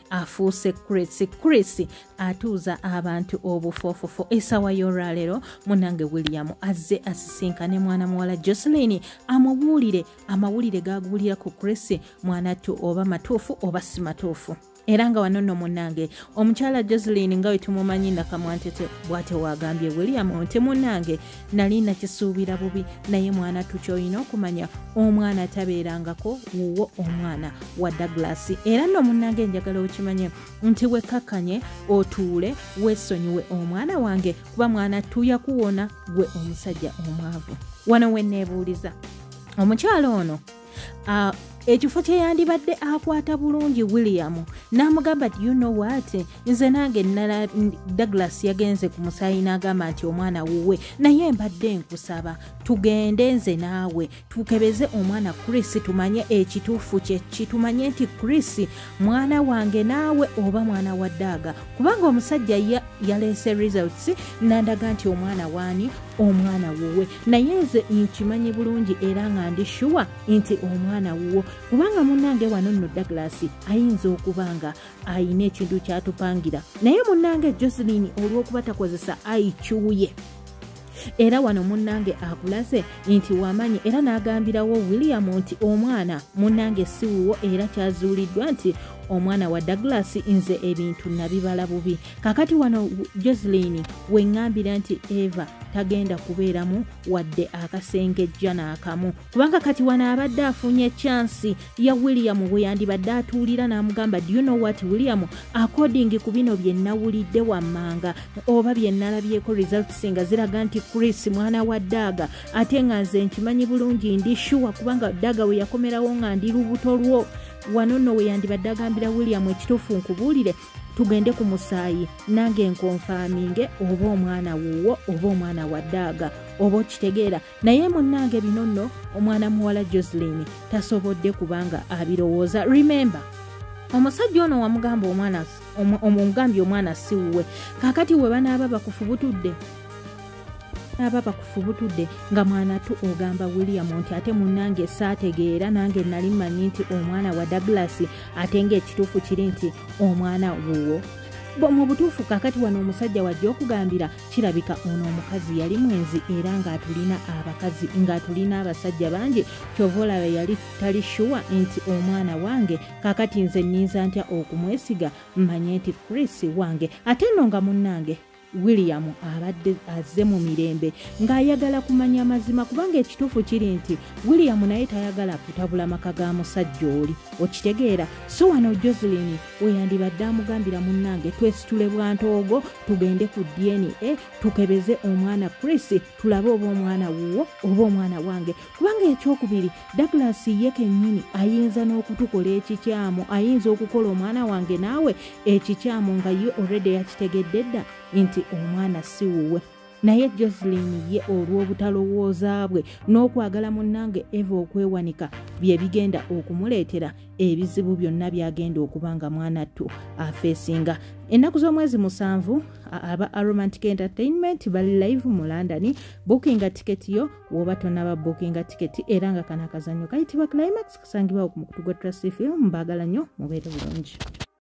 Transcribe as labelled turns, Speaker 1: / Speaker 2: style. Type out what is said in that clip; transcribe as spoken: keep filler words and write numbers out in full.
Speaker 1: afuuse Chris Chris atuuza abantu obufofofo esawa y'olwaleero munnange William azze asisinkane mwana muwala Jocelyn amubuulire amawulire g'aguwulira ku Chris mwanattu oba matuufu oba si matuufu. Era nga wano nno munnange omukyala Jocelyn nga we tumumanyi nakamwantete bw'ate wagambye William nti munnange nali nakisuubira bubi naye mwana tukyoyina okumanya omwana tabeerangako wuwo omwana wa Douglas. Era nno munnange njagala okimanye nti wekkakkanye otuule weesonyiwe omwana wange kuba mwana tuya kuwona gwe omusajja omwavu. Wano we neebuuliza omukyala ono uh, ekifo kye yandibadde akwata bulungi William n'amugamba you know what nze nange nala Douglas yagenze ku musaayi n'agamba nti omwana wuwe naye mbadde nkusaba tugende nze naawe tukebeze omwana Chris tumanye ekituufu kye kitumanye nti Chris mwana wange naawe oba mwana wa Daaga kubanga omusajja ya, yaleese results nandaga nti omwana waani omwana wuwe naye nze nkimanyi bulungi era nga ndi sure nti omwana wuwo kubanga munnange wano nno Douglas ayinza okubanga ayina ekintu kyatupangira naye munnange Jocelyn olw'okuba takozesa ayikyuye era wano munnange akulaze nti wamanyi era n'agambirawo William nti omwana munnange si wuwo era kyazuuliddwa nti omwana wa Douglas nze ebintu nabibala bubi. Kakati wano Jocelyn wengambira nti Eva tagenda kubeeramu wadde akasengejja n'akamu kubanga kati wano abadde afunye chance ya William we yandibadde atuulira n'amugamba do you know what William according ku bino bye nnawulidde wammanga oba bye nnalabyeko results nga ziraga nti Chris mwana wa Daaga ate nga nze nkimanyi bulungi ndi sure kubanga Daaga we yakomerawo nga ndi lubuto lwo wano nno we yandibadde agambira William ekituufu nkubuulire tugende ku musaayi nange nkonfaaminge oba omwana wuwo oba omwana wa Daaga oba okitegeera naye munnange bino nno omwana muwala Jocelyn tasobodde kubanga abirowooza. Remember omusajja ono wamugamba omwana omugambye omwana si wuwe kakati we banaaba bakufubutudde aba bakufubutudde nga mwana tu ogamba William nti ate munnange saategeera nange nali manyi nti omwana wa Douglas ate ng'ekituufu kiri nti omwana wuwo mu butuufu kakati wano omusajja wajja okugambira kirabika ono omukazi yali mwenzi era ng'atulina abakazi ng'atulina abasajja bangi kyova olaba yali tali shuwa nti omwana wange kakati nze nninza ntya okumwesiga mmanye nti Chris wange ate nno nga munnange William abadde azze mu mirembe ng'ayagala kumanya amazima kubanga ekituufu kiri nti William naye tayagala kutabula maka ga musajja oli okitegeera. So wano Jocelyn we yandibadde amugambira munnange twesitule bwantoogo tugende ku D N A tukebeze omwana Chris tulabe oba omwana wuwo oba omwana wange kubanga ekyokubiri Douglas ye kennyini ayinza n'okutukola ekikyamu ayinza okukola omwana wange naawe ekikyamu nga ye already yakitegedde dda nti omwana si wuwe naye Jocelyn ye olw'obutalowooza bwe n'okwagala munnange Eva okwewanika bye bigenda okumuleetera ebizibu byonna byagenda okubanga mwana ttu afeesinga. Ennaku z'omwezi musanvu aba Romantic Entertainment bali live mu London. Bookinga tiketi yo woba tonaba bookinga tiketi era nga kana akazannyo kayitibwa Climax kasangibwa ku mukutu gwa Trust Film. Mbagala nnyo mubeere bulungi.